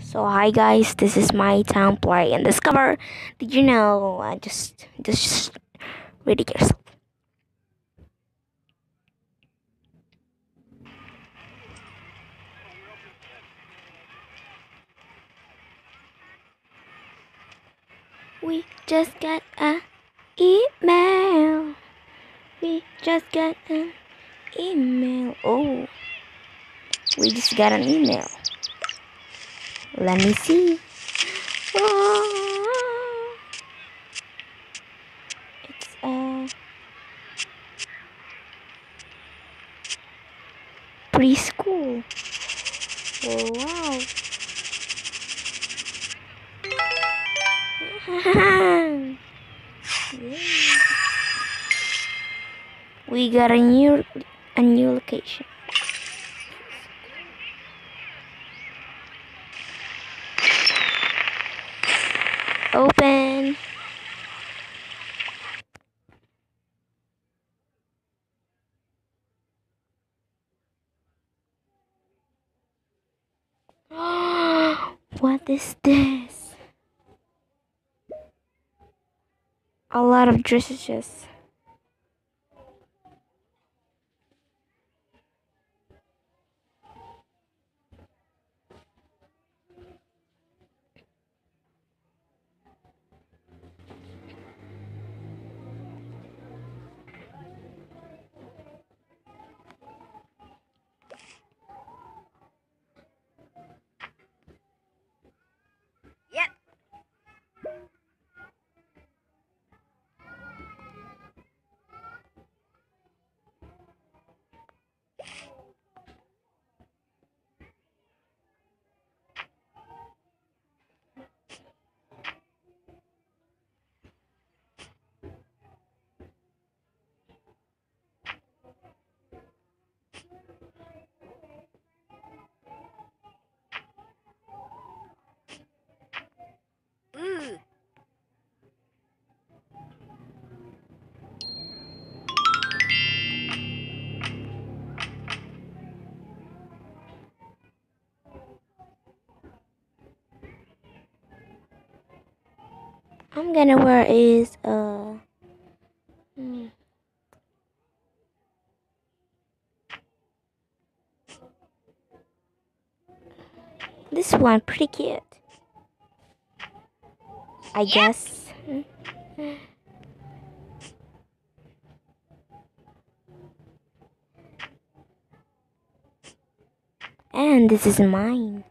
So hi guys, this is my town play and discover. Did you know? Just read it yourself. We just got a email. We just got an email. Oh, we just got an email. Let me see. Oh, it's preschool. Oh wow. Yay. We got a new location. Open. What is this? A lot of dresses. I'm gonna wear is hmm, this one pretty cute. I guess. And this is mine.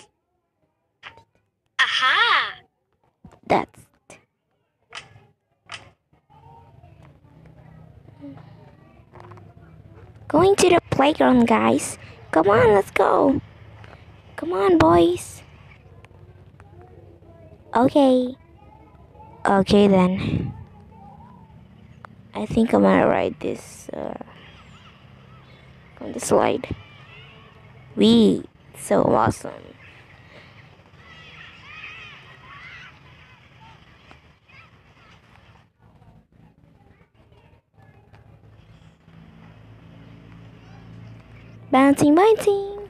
Aha! That's going to the playground, guys. Come on, let's go. Come on, boys. Okay. Okay then. I think I'm gonna ride this on the slide. So awesome. Bouncing, bouncing.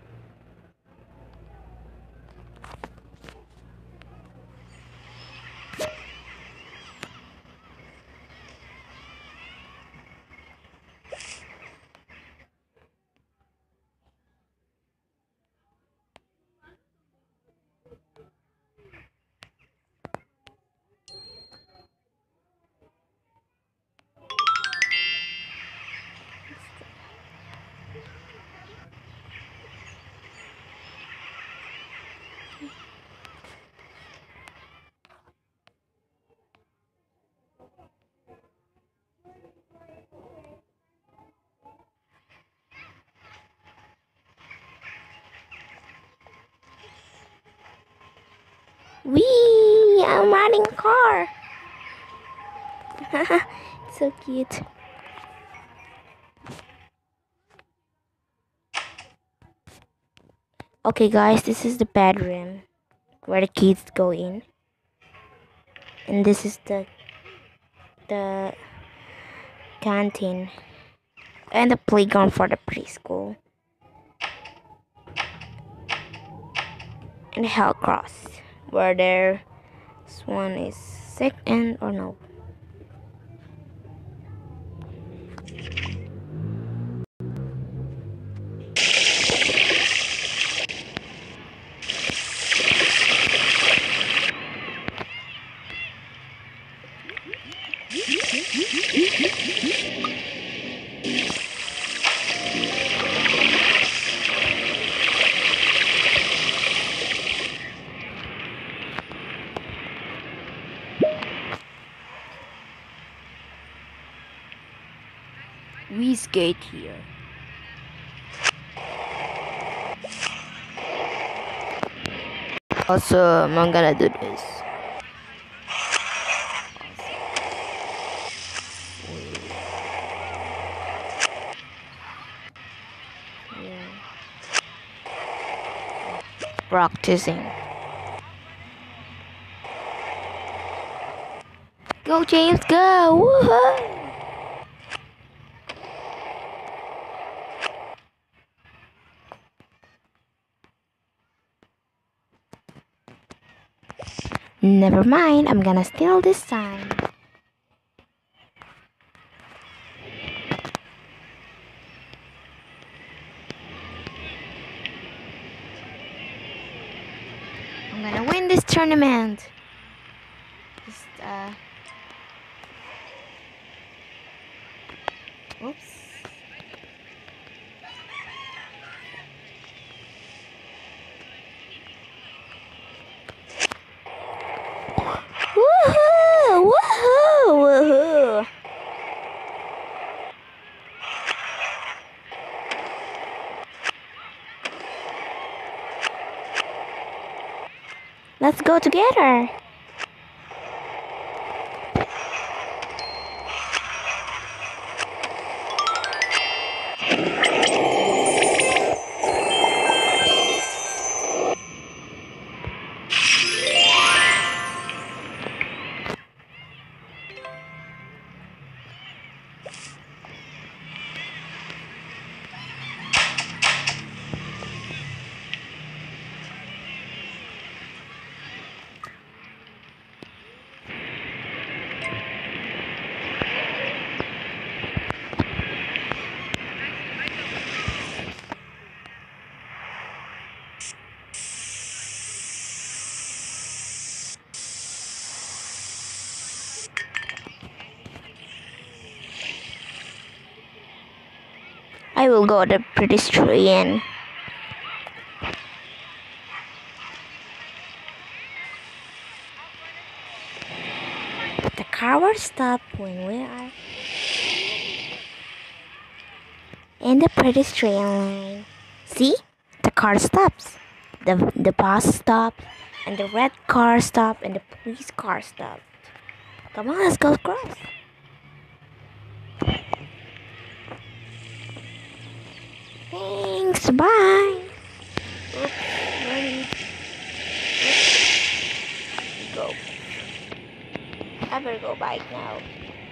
Wee! I'm riding a car. So cute. Okay, guys, this is the bedroom where the kids go in, and this is the canteen and the playground for the preschool. and hell cross, where this one is sick and or no. We skate here. Awesome, I'm gonna do this. Yeah. Practicing. Go James, go! Woohoo! Never mind, I'm gonna steal this time. I'm gonna win this tournament. Just, oops. Woohoo! Woohoo! Woohoo! Let's go together. I will go the pedestrian. The car will stop when we are in the pedestrian line. See? The car stops. The bus stopped, and the red car stopped, and the police car stopped. Come on, let's go across. Thanks, bye. Oops, ready. Oops. Go. I better go bike now.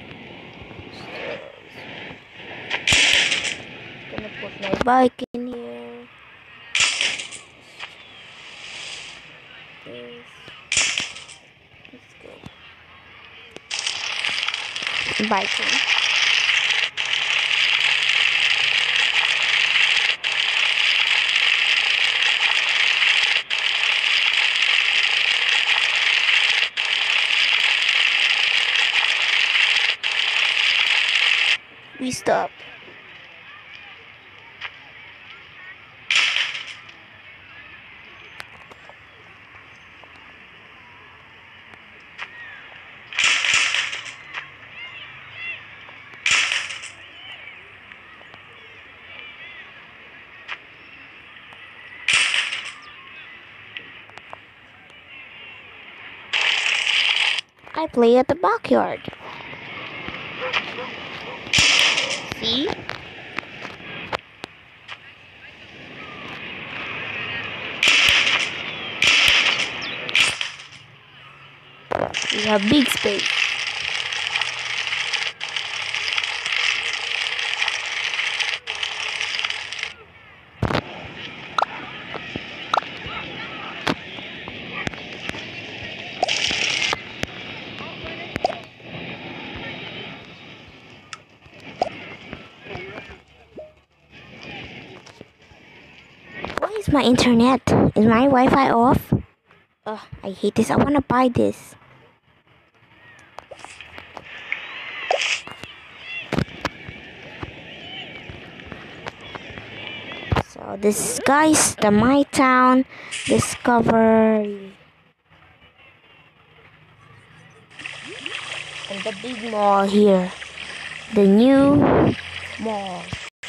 Gonna put my bike in here. This. Let's go. Biking. We stop. I play at the backyard. See? We have big space. What's my internet? Is my Wi-Fi off? Ugh, I hate this. I wanna buy this. So this is, guys, the My Town Discovery. And the big mall here. The new mall.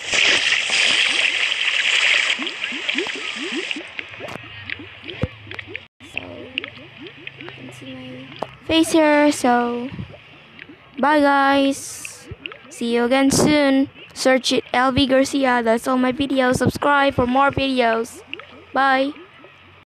So you can see my face here. So bye guys. See you again soon. Search it LV Garcia. That's all my videos. Subscribe for more videos. Bye.